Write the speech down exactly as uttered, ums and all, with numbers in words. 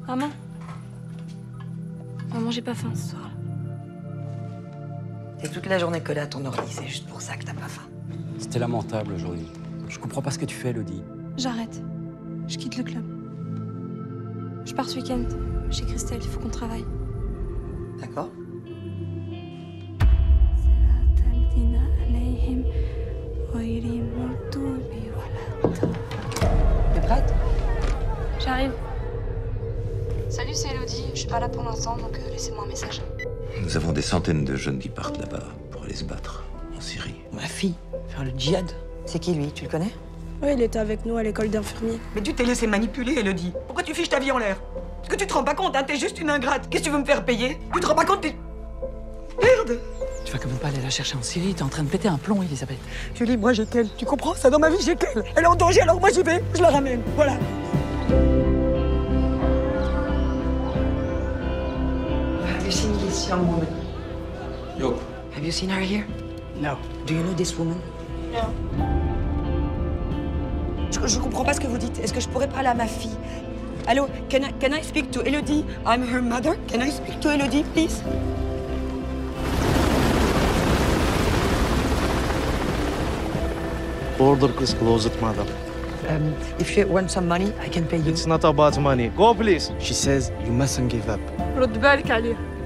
Maman. Maman, j'ai pas faim ce soir. T'es toute la journée collée à ton ordi, c'est juste pour ça que t'as pas faim. C'était lamentable aujourd'hui. Je comprends pas ce que tu fais, Elodie. J'arrête. Je quitte le club. Je pars ce week-end. Chez Christelle, il faut qu'on travaille. D'accord. T'es prête? J'arrive. Salut, c'est Elodie. Je suis pas là pour l'instant, donc euh, laissez-moi un message. Nous avons des centaines de jeunes qui partent là-bas pour aller se battre en Syrie. Ma fille, faire le djihad. C'est qui, lui? Tu le connais? Oui, il était avec nous à l'école d'infirmiers. Mais tu t'es laissé manipuler, Elodie. Pourquoi tu fiches ta vie en l'air? Est-ce que tu te rends pas compte, hein? T'es juste une ingrate. Qu'est-ce que tu veux me faire payer? Tu te rends pas compte? T'es... Merde! Tu vas quand même pas aller la chercher en Syrie, t'es en train de péter un plomb, Elisabeth. Julie, moi j'ai qu'elle. Tu comprends ça? Dans ma vie, j'ai qu'elle. Elle est en danger, alors moi j'y vais. Je la ramène. Voilà. Have you seen this young woman? Yo. Have you seen her here? No. Do you know this woman? Je, je comprends pas ce que vous dites. Est-ce que je pourrais parler à ma fille? Allô? Can I, can I speak to Elodie? I'm her mother. Can I speak to Elodie, please? Border is closed, madam. Um, if you want some money, I can pay you. It's not about money. Go, please. She says you mustn't give up. رد بالك عليه.